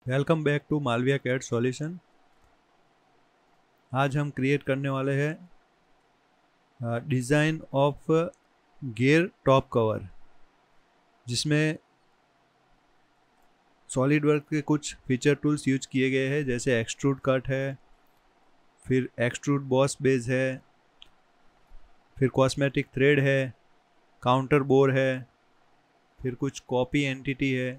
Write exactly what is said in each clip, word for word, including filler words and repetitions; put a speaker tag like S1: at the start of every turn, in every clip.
S1: Welcome back to Malviya CAD solution. आज हम create करने वाले हैं design of gear top cover, जिसमें सॉलिड वर्क के कुछ फीचर टूल्स यूज किए गए हैं, जैसे एक्सट्रूड कट है, फिर एक्सट्रूड बॉस बेस है, फिर कॉस्मेटिक थ्रेड है, काउंटर बोर है, फिर कुछ कॉपी एंटिटी है।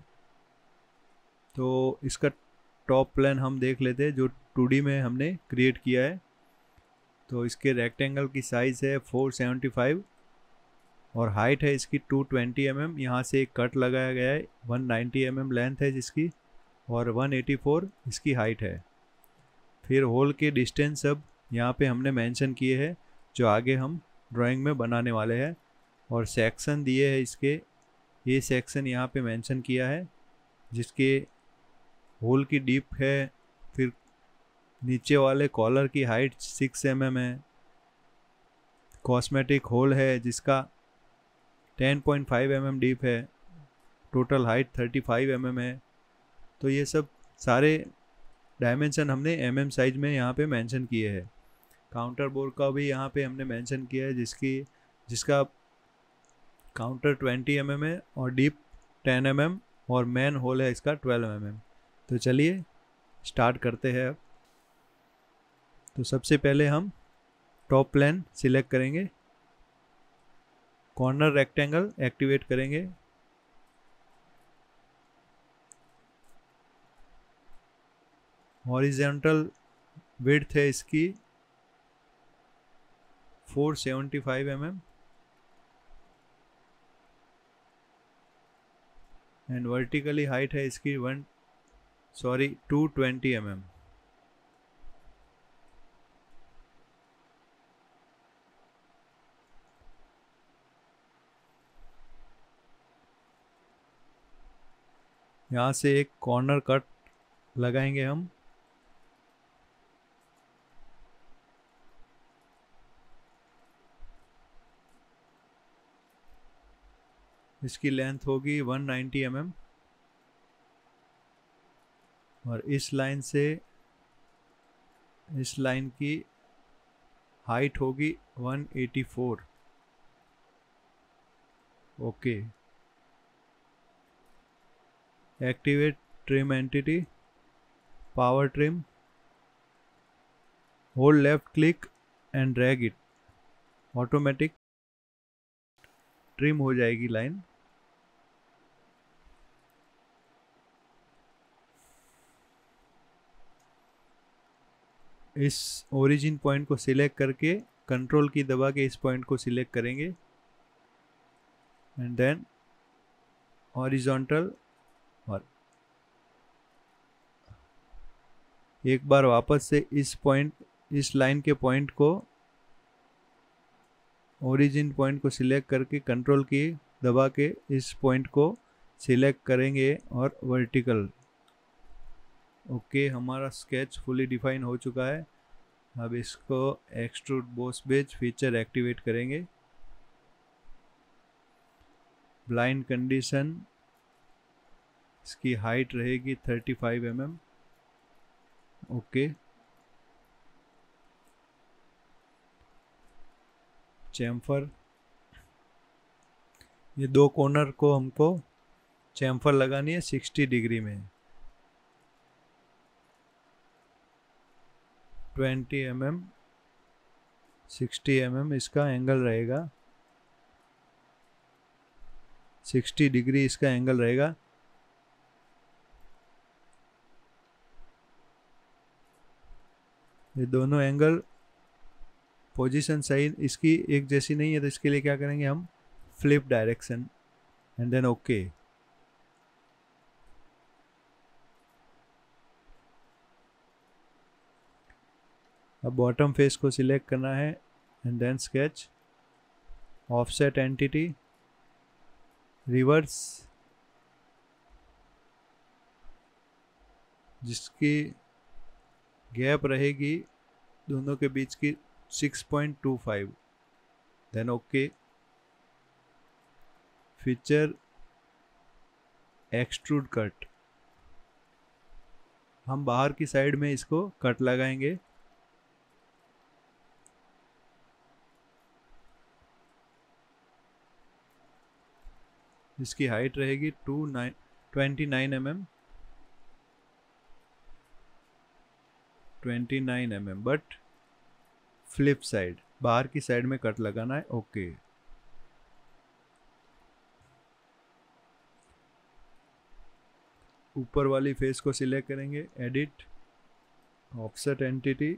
S1: तो इसका टॉप प्लान हम देख लेते हैं जो टू डी में हमने क्रिएट किया है। तो इसके रेक्टेंगल की साइज़ है फोर सेवेंटी फाइव और हाइट है इसकी टू ट्वेंटी एम एम। यहाँ से एक कट लगाया गया है, one ninety M M length है जिसकी, और वन एटी फोर इसकी हाइट है। फिर होल के डिस्टेंस सब यहाँ पे हमने मेंशन किए हैं, जो आगे हम ड्राइंग में बनाने वाले हैं। और सेक्शन दिए हैं इसके, ये सेक्शन यहाँ पे मेंशन किया है, जिसके होल की डीप है। फिर नीचे वाले कॉलर की हाइट सिक्स एम एम है। कॉस्मेटिक होल है जिसका ten point five M M deep है। Total height thirty five M M है। तो ये सब सारे डायमेंशन हमने एम एम साइज में यहाँ पे मेंशन किए हैं। काउंटर बोर का भी यहाँ पे हमने मेंशन किया है, जिसकी जिसका काउंटर ट्वेंटी एम एम है और डीप टेन एम एम, और मेन होल है इसका ट्वेल्व एम एम। तो चलिए स्टार्ट करते हैं अब। तो सबसे पहले हम टॉप प्लान सिलेक्ट करेंगे, कॉर्नर रेक्टेंगल एक्टिवेट करेंगे, हॉरिजॉन्टल विड्थ है इसकी four seventy five M M and vertically height है इसकी one sorry two twenty M M. यहाँ से एक कॉर्नर कट लगाएंगे हम। इसकी लेंथ होगी वन नाइंटी एम एम और इस लाइन से इस लाइन की हाइट होगी one eighty four. Okay, activate trim entity, power trim, hold left click and drag it, automatic trim हो जाएगी लाइन। इस ओरिजिन पॉइंट को सिलेक्ट करके कंट्रोल की दबा के इस पॉइंट को सिलेक्ट करेंगे एंड देन हॉरिजॉन्टल, और एक बार वापस से इस पॉइंट इस लाइन के पॉइंट को ओरिजिन पॉइंट को सिलेक्ट करके कंट्रोल की दबा के इस पॉइंट को सिलेक्ट करेंगे और वर्टिकल। ओके, हमारा स्केच फुली डिफाइन हो चुका है। अब इसको extrude boss base feature activate करेंगे। ब्लाइंड कंडीशन, इसकी हाइट रहेगी thirty five M M. Okay, chamfer, ये दो कॉर्नर को हमको चैम्फर लगानी है सिक्सटी डिग्री में। Twenty M M, sixty M M इसका एंगल रहेगा, सिक्सटी डिग्री इसका एंगल रहेगा। ये दोनों एंगल पोजीशन सही इसकी एक जैसी नहीं है, तो इसके लिए क्या करेंगे हम, flip direction and then okay. अब बॉटम फेस को सिलेक्ट करना है and then sketch, offset entity, reverse, जिसकी गैप रहेगी दोनों के बीच की six point two five, then okay. Feature extrude cut, हम बाहर की साइड में इसको कट लगाएंगे। इसकी हाइट रहेगी two nine twenty nine M M twenty nine M M but flip side, बाहर की साइड में कट लगाना है। ओके, ऊपर वाली फेस को सिलेक्ट करेंगे, एडिट, ऑफसेट एंटिटी,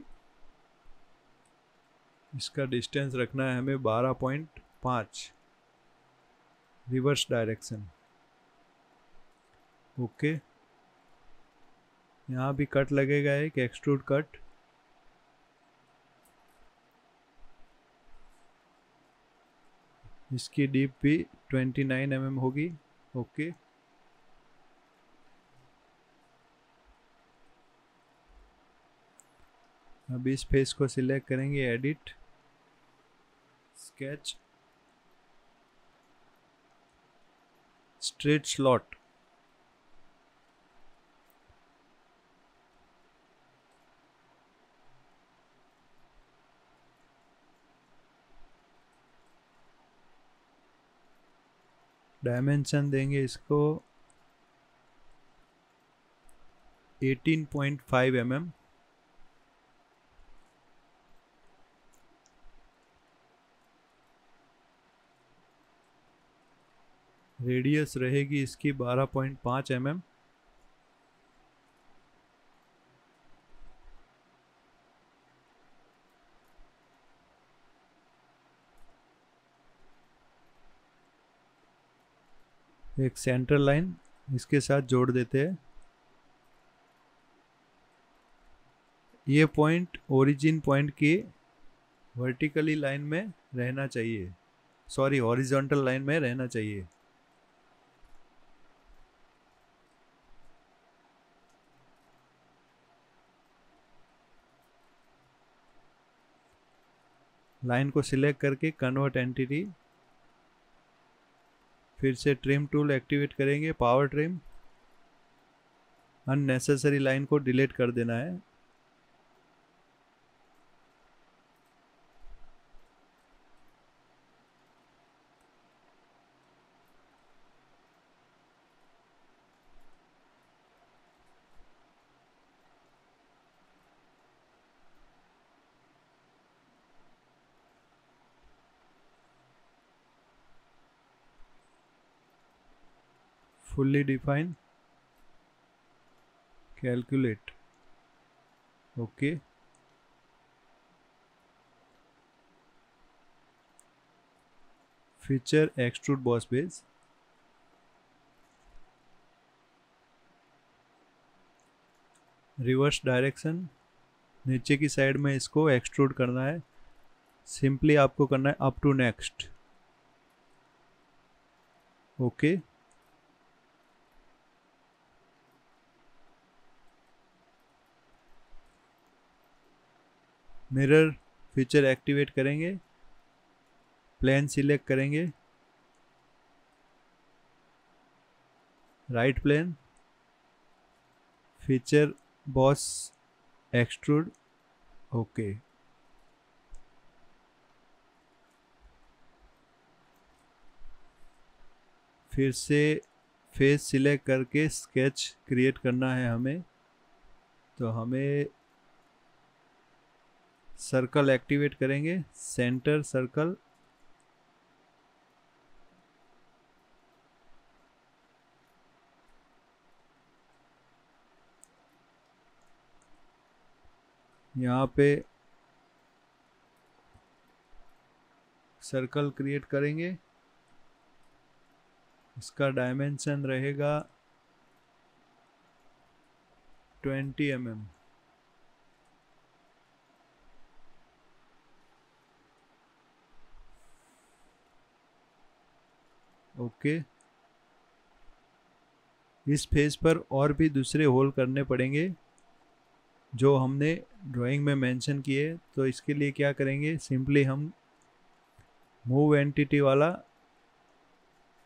S1: इसका डिस्टेंस रखना है हमें बारह पॉइंट पाँच, रिवर्स डायरेक्शन। ओके, यहाँ भी कट लगेगा एक एक्सट्रूड कट। इसकी डीप भी ट्वेंटी नाइन एम एम होगी। ओके, अब इस फेस को सिलेक्ट करेंगे, edit, sketch, straight slot, dimension देंगे इसको eighteen point five M M, radius रहेगी इसकी बारह पॉइंट पाँच एम एम। एक सेंटर लाइन इसके साथ जोड़ देते हैं। ये पॉइंट ओरिजिन पॉइंट की वर्टिकली लाइन में रहना चाहिए, सॉरी हॉरिजॉन्टल लाइन में रहना चाहिए। लाइन को सिलेक्ट करके कन्वर्ट एंटिटी, फिर से ट्रिम टूल एक्टिवेट करेंगे, पावर ट्रिम, अननेसेसरी लाइन को डिलीट कर देना है। fully define, calculate, okay, feature extrude boss base, reverse direction, नीचे की साइड में इसको एक्सट्रूड करना है। सिंपली आपको करना है up to next. Okay, mirror feature activate करेंगे, प्लेन सिलेक्ट करेंगे, right plane, feature boss extrude, okay. फिर से फेस सिलेक्ट करके स्केच क्रिएट करना है हमें, तो हमें सर्कल एक्टिवेट करेंगे, सेंटर सर्कल, यहाँ पे सर्कल क्रिएट करेंगे। इसका डायमेंशन रहेगा ट्वेंटी एम एम। ओके, इस फेस पर और भी दूसरे होल करने पड़ेंगे जो हमने ड्राइंग में मेंशन किए। तो इसके लिए क्या करेंगे, सिंपली हम मूव एंटिटी वाला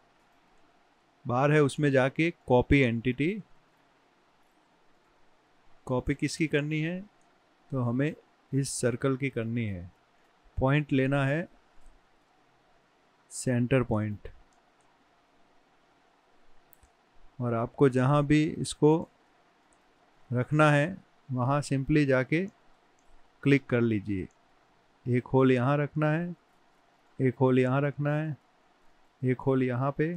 S1: बार है उसमें जाके कॉपी एंटिटी, कॉपी किसकी करनी है, तो हमें इस सर्कल की करनी है। पॉइंट लेना है सेंटर पॉइंट, और आपको जहाँ भी इसको रखना है वहाँ सिंपली जाके क्लिक कर लीजिए। एक होल यहाँ रखना है, एक होल यहाँ रखना है, एक होल यहाँ पे,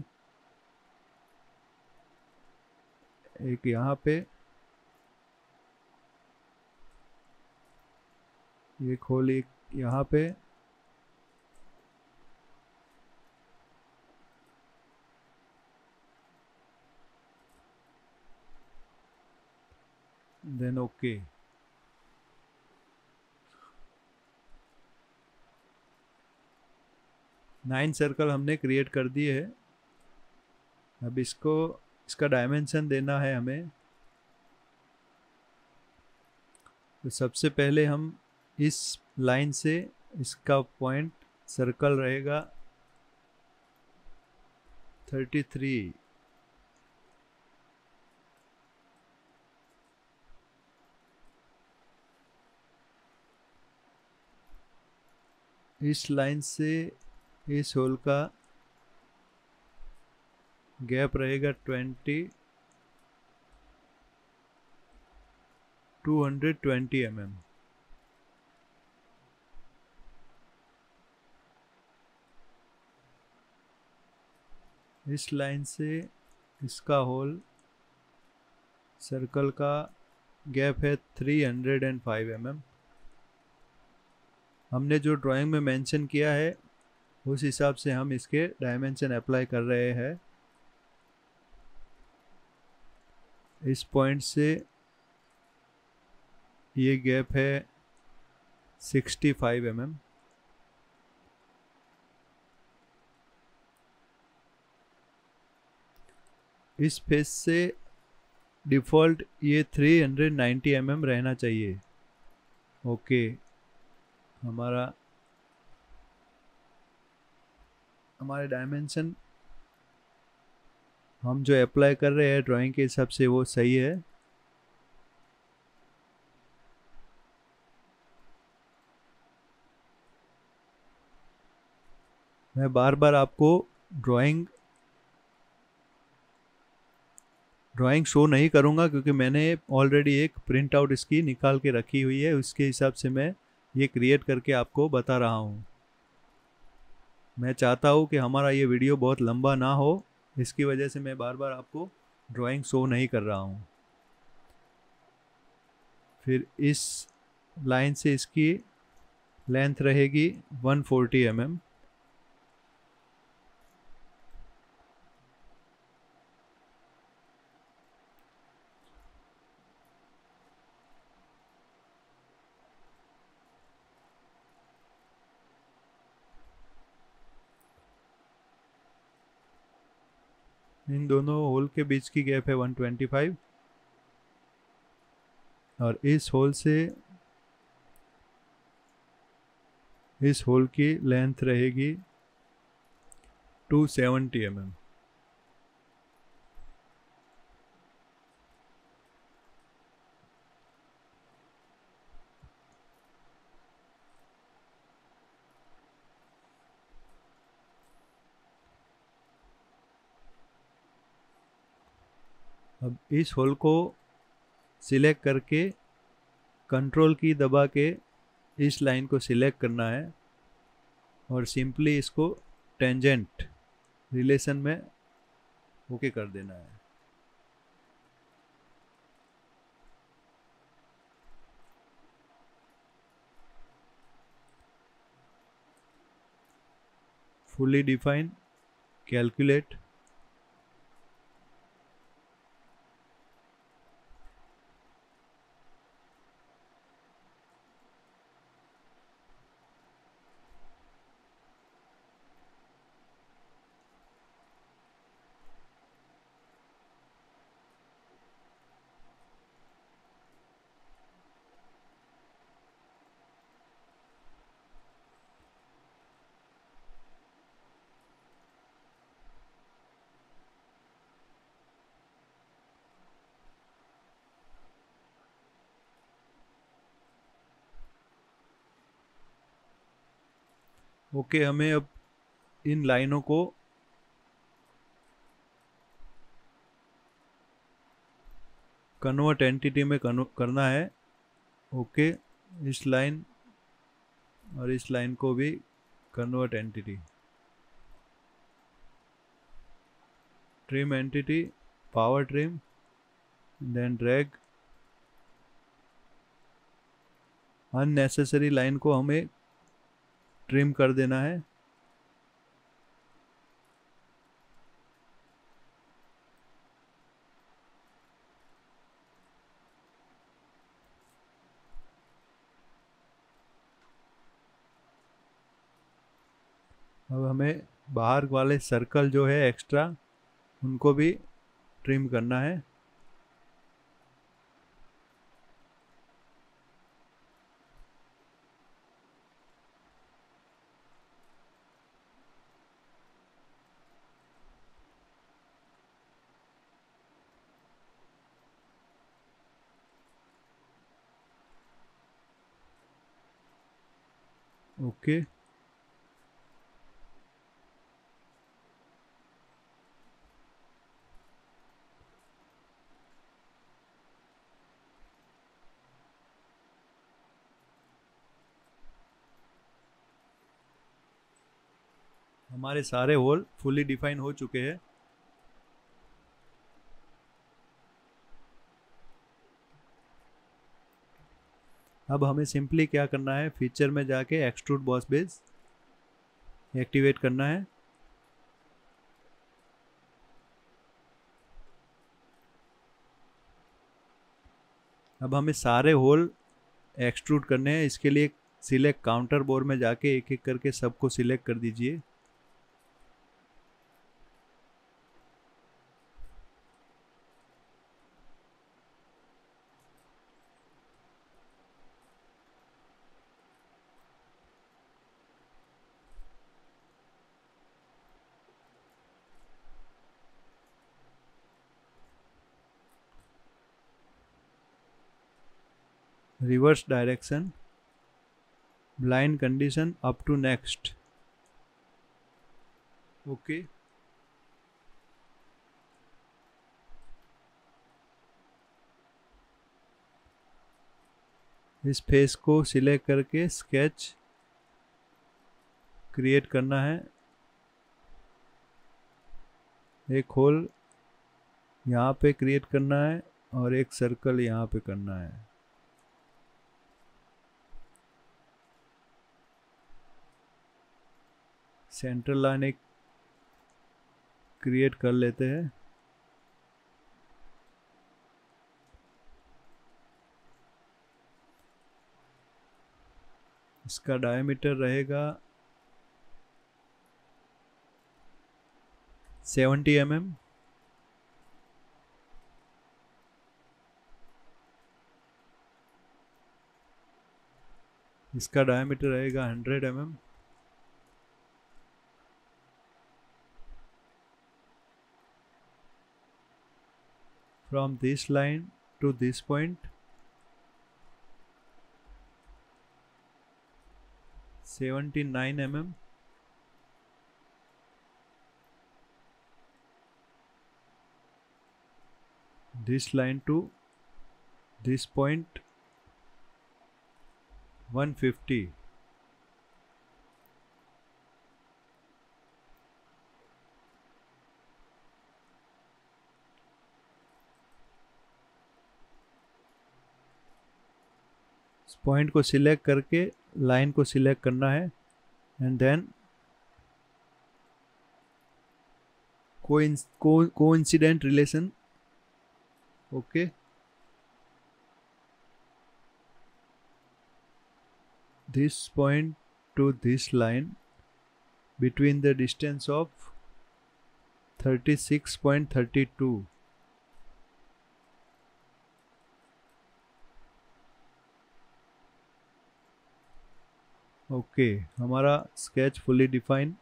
S1: एक यहाँ पे, एक होल एक यहाँ पे, देन ओके। नाइन सर्कल हमने क्रिएट कर दिए है। अब इसको इसका डायमेंशन देना है हमें। तो सबसे पहले हम इस लाइन से इसका पॉइंट सर्कल रहेगा थर्टी थ्री। इस लाइन से इस होल का गैप रहेगा twenty two hundred twenty M M. इस लाइन से इसका होल सर्कल का गैप है three hundred five M M. हमने जो ड्राइंग में मेंशन किया है उस हिसाब से हम इसके डायमेंशन अप्लाई कर रहे हैं। इस पॉइंट से ये गैप है सिक्सटी फाइव एम एम। इस फेस से डिफ़ॉल्ट ये three hundred ninety M M रहना चाहिए। ओके, हमारा हमारे डायमेंशन हम जो अप्लाई कर रहे हैं ड्राइंग के हिसाब से वो सही है। मैं बार बार आपको ड्राइंग ड्राइंग शो नहीं करूंगा क्योंकि मैंने ऑलरेडी एक प्रिंट आउट इसकी निकाल के रखी हुई है। उसके हिसाब से मैं ये क्रिएट करके आपको बता रहा हूँ। मैं चाहता हूँ कि हमारा ये वीडियो बहुत लंबा ना हो, इसकी वजह से मैं बार बार आपको ड्राइंग शो नहीं कर रहा हूँ। फिर इस लाइन से इसकी लेंथ रहेगी वन फोर्टी एम एम। इन दोनों होल के बीच की गैप है वन ट्वेंटी फाइव, और इस होल से इस होल की लेंथ रहेगी टू सेवेंटी एम एम। अब इस होल को सिलेक्ट करके कंट्रोल की दबा के इस लाइन को सिलेक्ट करना है और सिंपली इसको टेंजेंट रिलेशन में ओके कर देना है। फुली डिफाइन, कैलकुलेट, ओके, हमें अब इन लाइनों को कन्वर्ट एंटिटी में करना है। ओके, इस लाइन और इस लाइन को भी convert entity, trim entity, power trim, then drag. Unnecessary line को हमें ट्रिम कर देना है। अब हमें बाहर वाले सर्कल जो है एक्स्ट्रा, उनको भी ट्रिम करना है। ओके, हमारे सारे होल फुली डिफाइन हो चुके हैं। अब हमें सिंपली क्या करना है, फीचर में जाके एक्सट्रूड बॉस बेस एक्टिवेट करना है। अब हमें सारे होल एक्सट्रूड करने हैं। इसके लिए सिलेक्ट काउंटर बोर्ड में जाके एक एक करके सबको सिलेक्ट कर दीजिए। Reverse direction, blind condition up to next. Okay, इस फेस को सिलेक्ट करके स्केच क्रिएट करना है। एक होल यहाँ पे क्रिएट करना है और एक सर्कल यहाँ पे करना है। सेंट्रल लाइन एक क्रिएट कर लेते हैं। इसका डायमीटर रहेगा सेवेंटी एम एम। इसका डायमीटर रहेगा hundred M M. From this line to this point seventy nine M M. this line to this point one fifty। इस पॉइंट को सिलेक्ट करके लाइन को सिलेक्ट करना है and then coincident relation. Okay, this point to this line between the distance of thirty-six point three two। Okay, हमारा sketch fully define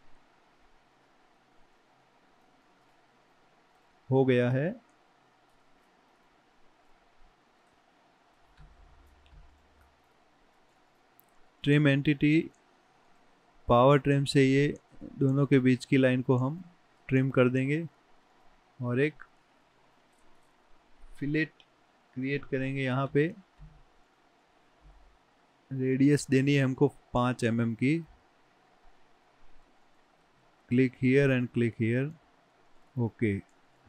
S1: हो गया है। ट्रिम एंटिटी पावर ट्रिम से ये दोनों के बीच की लाइन को हम ट्रिम कर देंगे और एक फिलेट क्रिएट करेंगे। यहाँ पे रेडियस देनी है हमको पाँच एम एम की। Click here and click here, okay.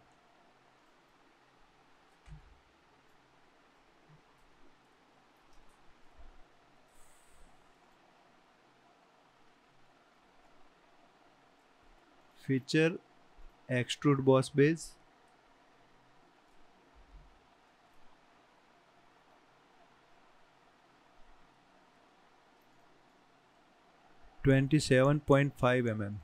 S1: Feature extrude boss base, twenty seven point five M M.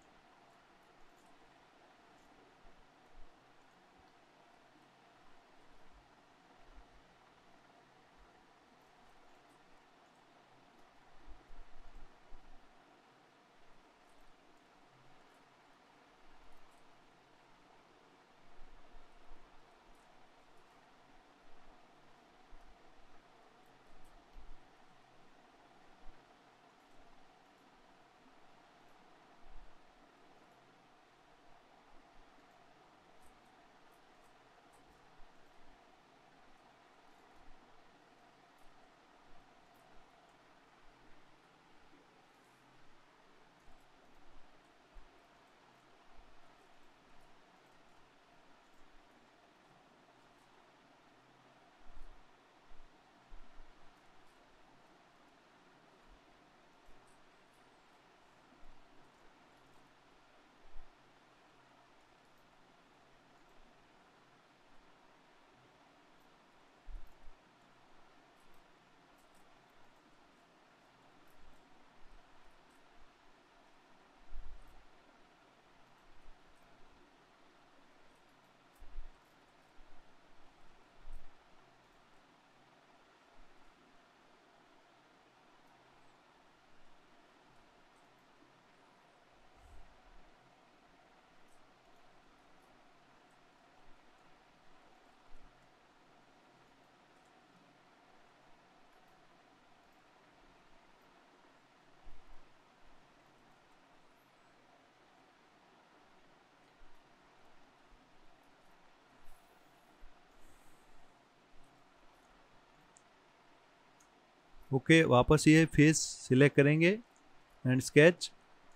S1: Okay, वापस ये फेस सिलेक्ट करेंगे and sketch.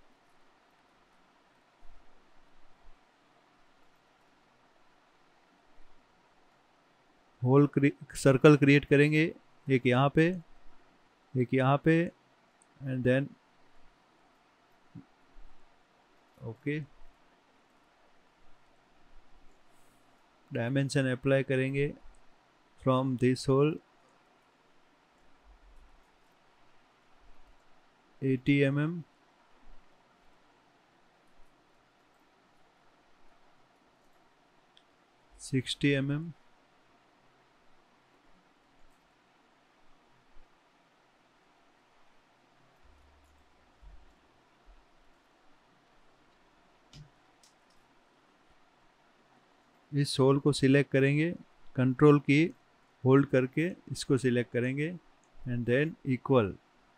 S1: Hole circle create करेंगे, एक यहाँ पे, एक यहाँ पे, and then okay. Dimension apply करेंगे from this hole eighty M M, sixty M M, इस होल को सिलेक्ट करेंगे, कंट्रोल की होल्ड करके इसको सिलेक्ट करेंगे and than equal.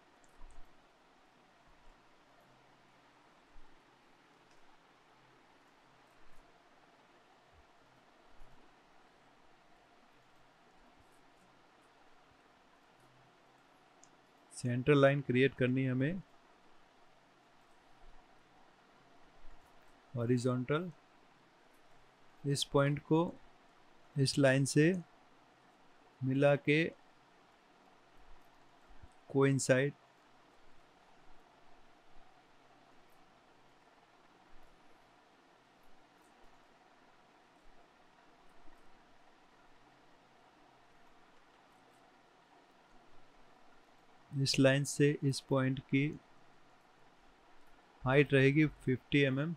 S1: Center line create करनी है हमें हॉरिजॉन्टल। इस पॉइंट को इस लाइन से मिला के कोइंसाइड, इस लाइन से इस पॉइंट की हाइट रहेगी fifty M M.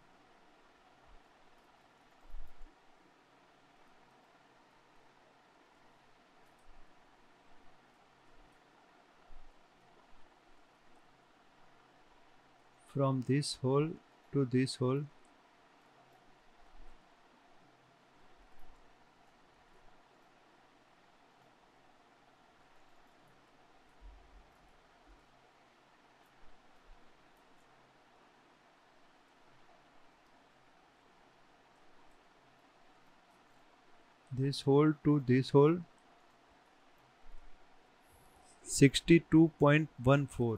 S1: From this hole to this hole, this hole to this hole, sixty-two point one four.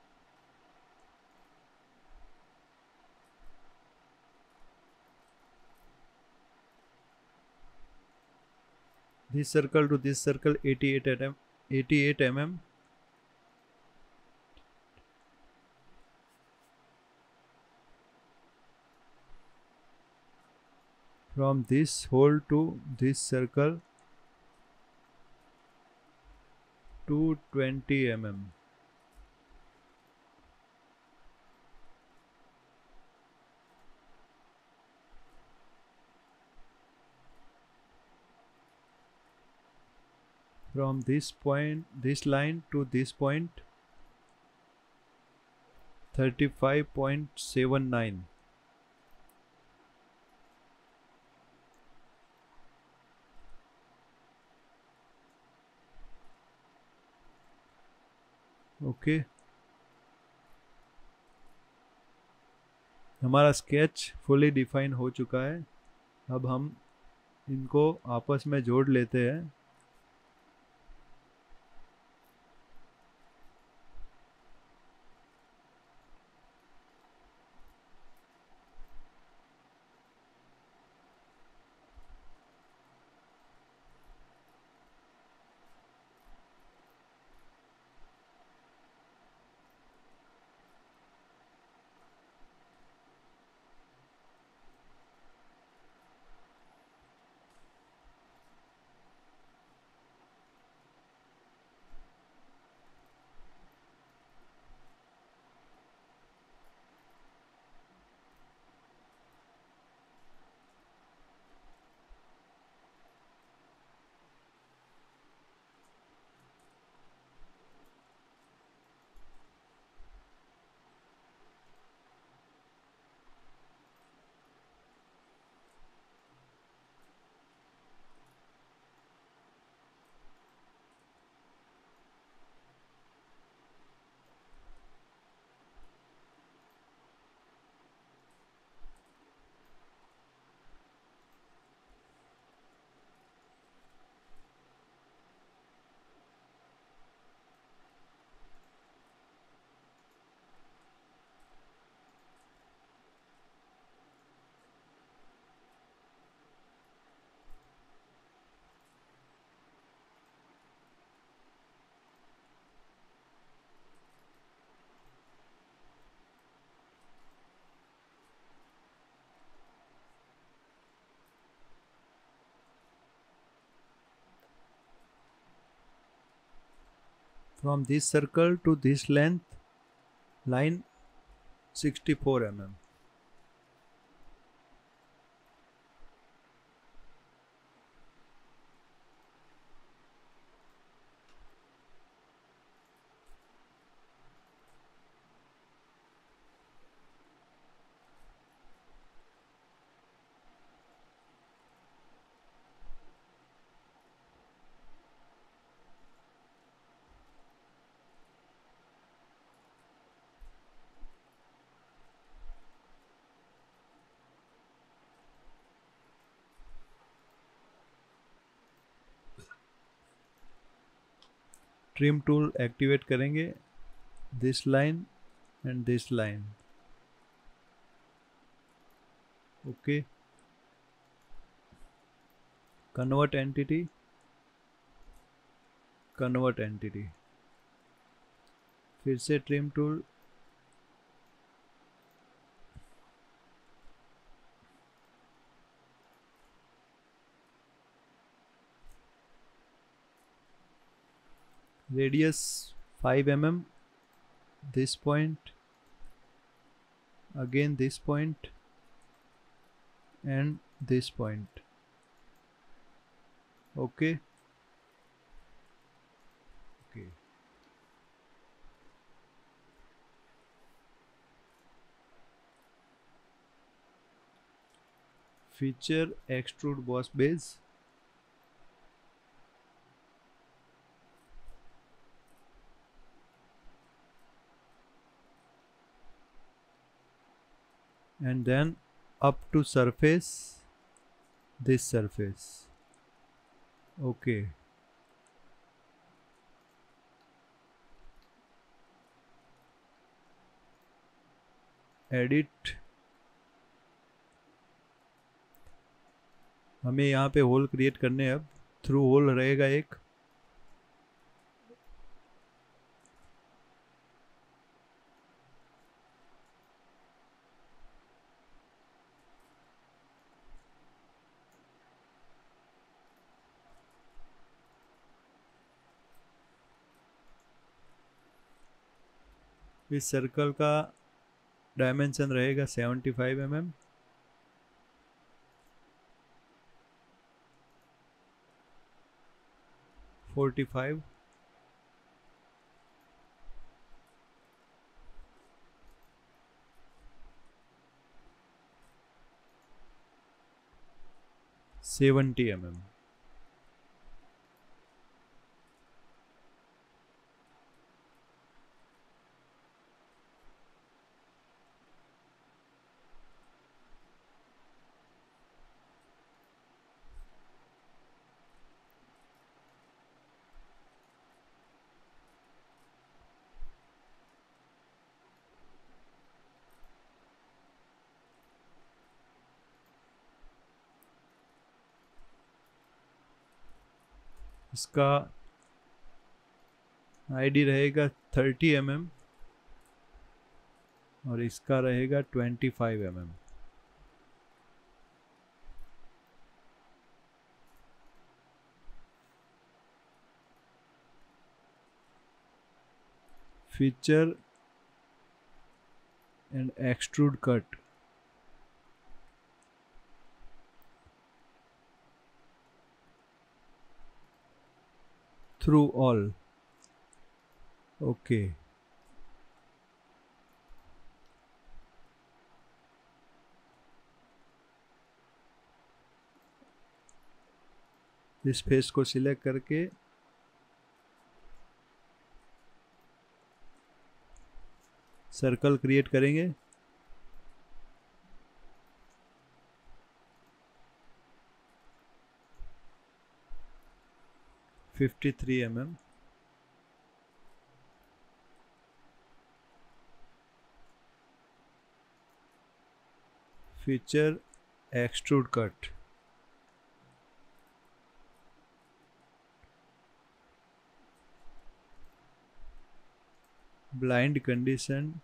S1: This circle to this circle, eighty-eight mm, eighty-eight mm. From this hole to this circle, two hundred twenty millimeters. From this point, this line to this point, thirty-five point seven nine. Okay okay. हमारा sketch fully define हो चुका है. अब हम इनको आपस में जोड़ लेते हैं. From this circle to this length, line sixty-four millimeters. Trim tool activate करेंगे. This line and this line. Okay. Convert entity, convert entity. फिर से trim tool. Radius five millimeters, this point, again this point, and this point. Okay. Okay. Feature extrude boss base. And then up to surface, this surface. ओके, edit, हमें यहाँ पे hole create करने हैं। अब through whole रहेगा एक, इस सर्कल का डायमेंशन रहेगा seventy five M M, forty five, seventy M M. इसका आईडी रहेगा थर्टी एम एम और इसका रहेगा twenty five M M. Feature and extrude cut, through all, okay. इस फेस को सिलेक्ट करके सर्कल क्रिएट करेंगे, fifty three M M, feature extrude cut, blind condition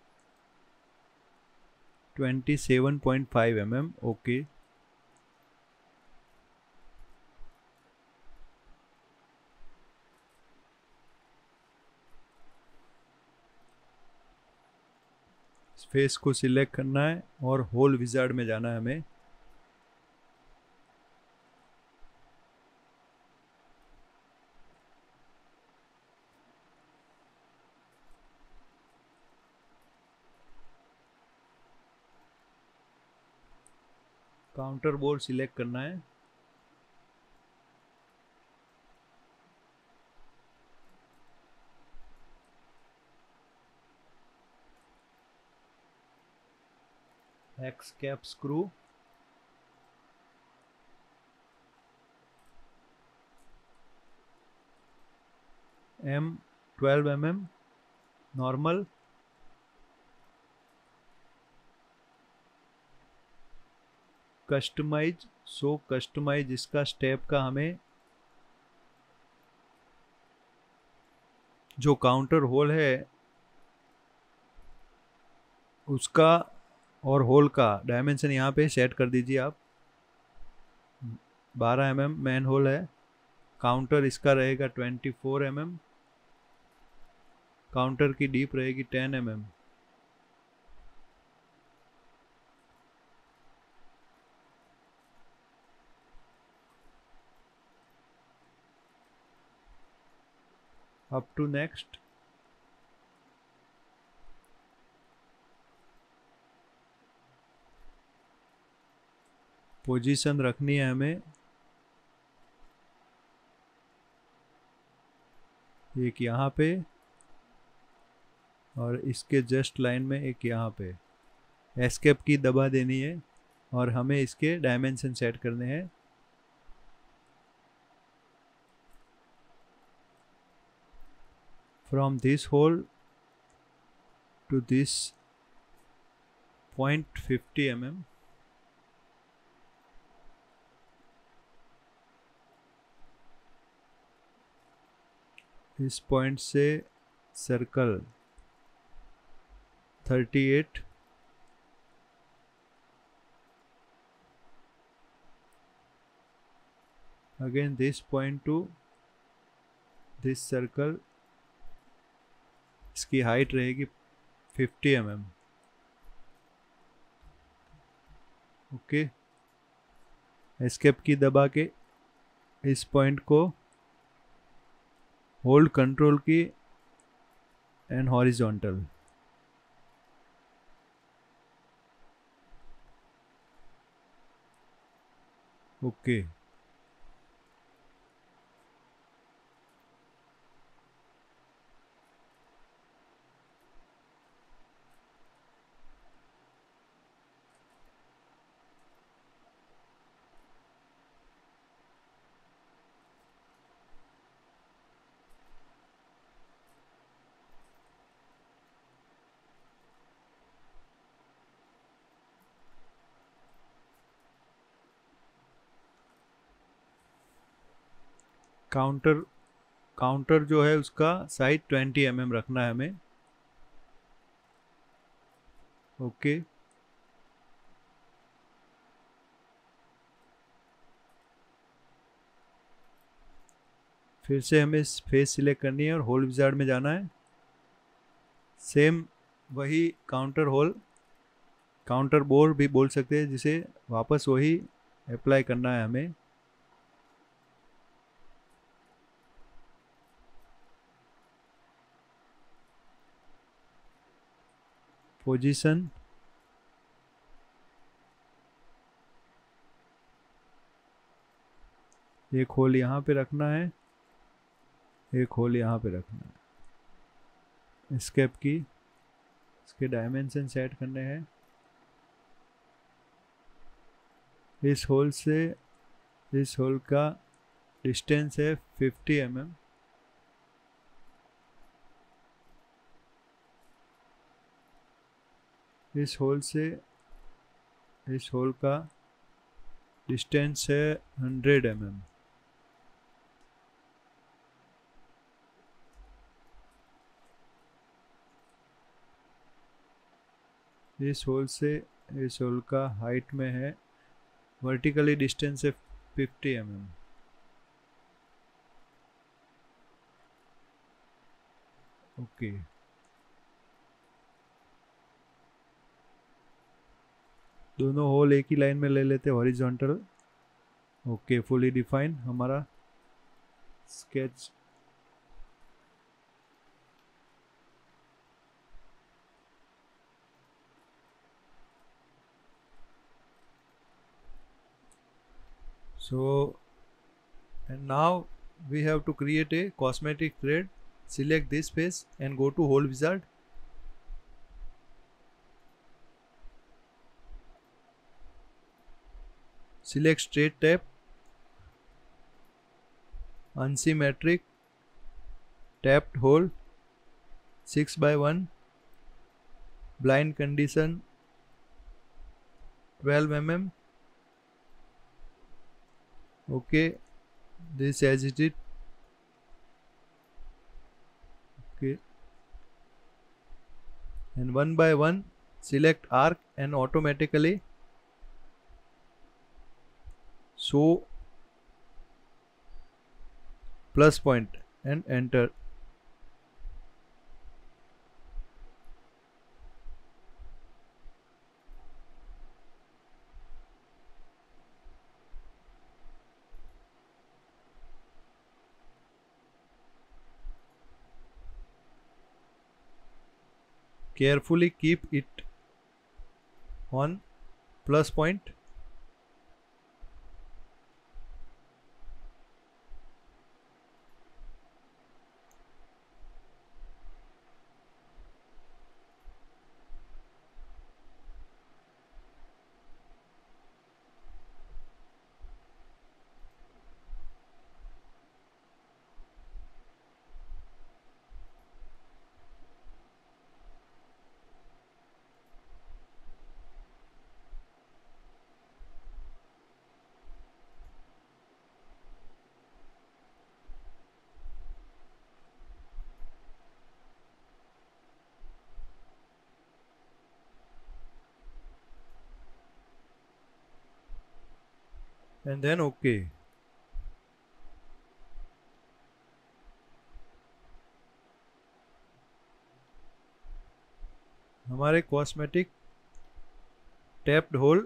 S1: twenty seven point five M M, okay. Face को select करना है और whole wizard में जाना है हमें। काउंटर बोल सिलेक्ट करना है, hex cap screw, M twelve M M normal, customize, so customize इसका स्टेप का हमें जो काउंटर होल है उसका और होल का डायमेंशन यहाँ पे सेट कर दीजिए आप। बारह एम एम मैन होल है, काउंटर इसका रहेगा twenty four M M, counter की डीप रहेगी ten M M. Up to next, position रखनी है हमें, एक यहाँ पे और इसके जस्ट लाइन में एक यहाँ पे। एस्केप की दबा देनी है और हमें इसके डायमेंशन सेट करने हैं। from this hole to this point fifty millimeters. इस पॉइंट से circle thirty-eight, again this point to this circle, इसकी हाइट रहेगी fifty millimeters. Okay, escape key दबा के इस पॉइंट को hold control key and horizontal. Okay, counter counter जो है उसका साइज twenty millimeters रखना है हमें. ओके, फिर से हमें फेस सिलेक्ट करनी है और होल विजार्ड में जाना है. सेम वही काउंटर होल, काउंटर बोर भी बोल सकते हैं, जिसे वापस वही अप्लाई करना है हमें. पोजीशन, एक होल यहाँ पे रखना है, एक होल यहाँ पे रखना है. एस्केप की, इसके डायमेंशन सेट करने हैं. इस होल से इस होल का डिस्टेंस है fifty millimeters. इस होल से इस होल का डिस्टेंस है one hundred millimeters. इस होल से इस होल का हाइट में है, वर्टिकली डिस्टेंस है fifty millimeters. ओके, दोनों होल एक ही लाइन में ले लेते हॉरिजॉन्टल. ओके, फुली डिफाइन हमारा sketch. So, and now we have to create a cosmetic thread. Select this face and go to hole wizard. Select straight tap, unsymmetric, tapped hole, six by one, blind condition twelve millimeters. Okay, this as it is. Okay, and one by one select arc and automatically show plus point and enter. Carefully keep it on plus point. And then okay. हमारे cosmetic tapped hole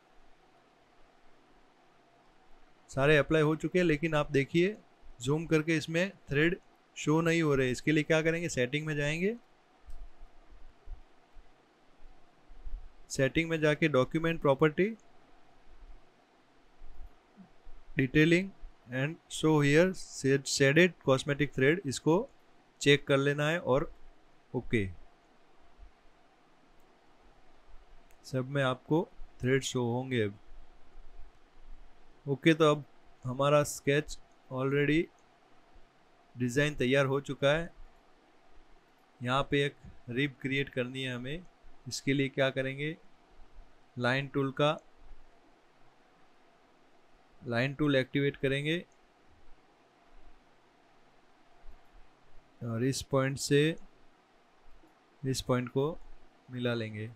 S1: सारे apply हो चुके हैं, लेकिन आप देखिए zoom करके इसमें थ्रेड शो नहीं हो रहे। इसके लिए क्या करेंगे, सेटिंग में जाएंगे, सेटिंग में जाके document property detailing and show here shaded cosmetic thread, इसको चेक कर लेना है और ओके। सब में आपको थ्रेड शो होंगे अब। ओके, तो अब हमारा स्केच ऑलरेडी डिज़ाइन तैयार हो चुका है। यहाँ पे एक रिब क्रिएट करनी है हमें। इसके लिए क्या करेंगे, लाइन टूल का लाइन टूल एक्टिवेट करेंगे और इस पॉइंट से इस पॉइंट को मिला लेंगे।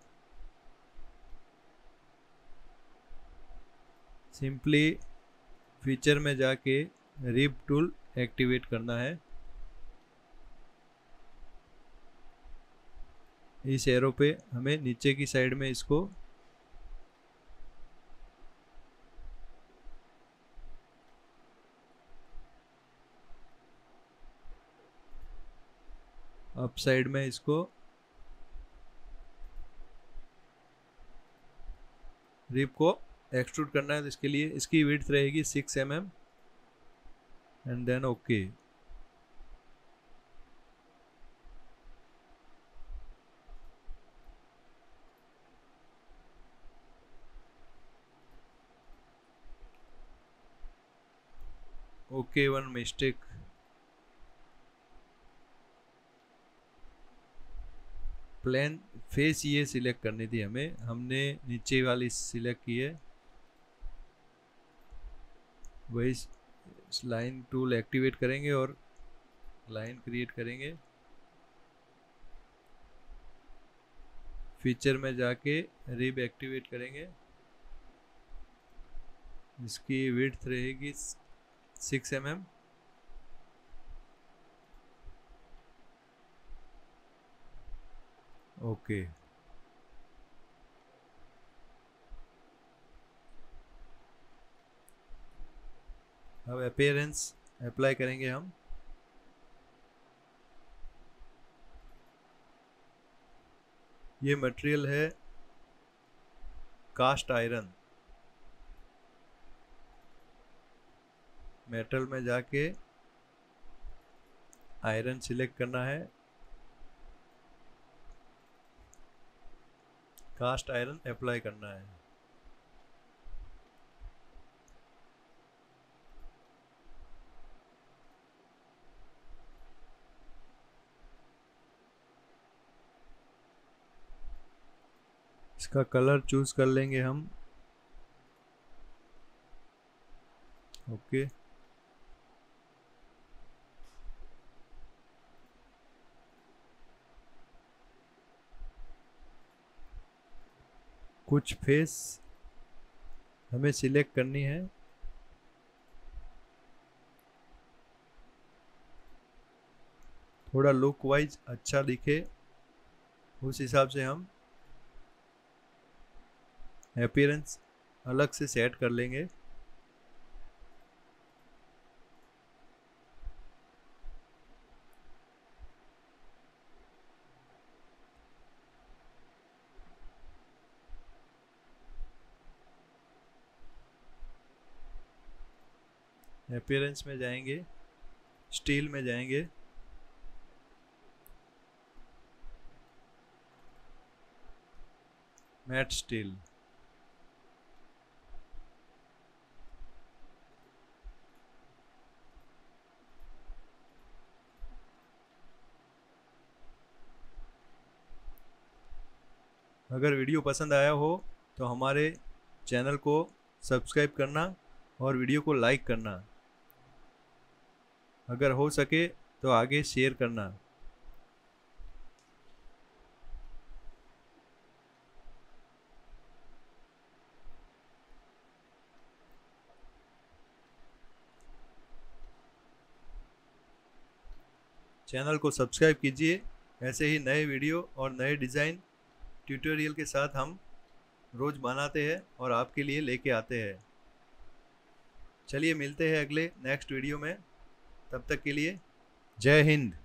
S1: सिंपली फीचर में जाके रिब टूल एक्टिवेट करना है। इस एरो पे हमें नीचे की साइड में इसको अप साइड में इसको रिब को एक्सट्रूड करना है। तो इसके लिए इसकी विड्थ रहेगी six M M and then okay. Okay, one mistake, plane face ये सिलेक्ट करनी थी हमें, हमने नीचे वाली सिलेक्ट की है। वही लाइन टूल एक्टिवेट करेंगे और लाइन क्रिएट करेंगे। फीचर में जाके रिब एक्टिवेट करेंगे। इसकी विड्थ रहेगी सिक्स एम एम। ओके, अब अपीयरेंस अप्लाई करेंगे हम। ये मटेरियल है कास्ट आयरन। मेटल में जाके आयरन सिलेक्ट करना है, कास्ट आयरन अप्लाई करना है। इसका कलर चूज कर लेंगे हम। ओके, कुछ फेस हमें सिलेक्ट करनी है। थोड़ा लुक वाइज अच्छा दिखे उस हिसाब से हम अपीयरेंस अलग से सेट कर लेंगे। अपीयरेंस में जाएंगे, स्टील में जाएंगे, मैट स्टील। अगर वीडियो पसंद आया हो तो हमारे चैनल को सब्सक्राइब करना और वीडियो को लाइक करना, अगर हो सके तो आगे शेयर करना। चैनल को सब्सक्राइब कीजिए। ऐसे ही नए वीडियो और नए डिज़ाइन ट्यूटोरियल के साथ हम रोज़ बनाते हैं और आपके लिए लेके आते हैं। चलिए मिलते हैं अगले नेक्स्ट वीडियो में। तब तक के लिए जय हिंद।